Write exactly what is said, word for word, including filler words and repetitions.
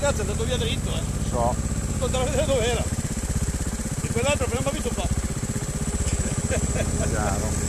ragazzo è andato via dritto, eh. So. Non andare a vedere dove era. E quell'altro prima mi ha visto qua. Chiaro.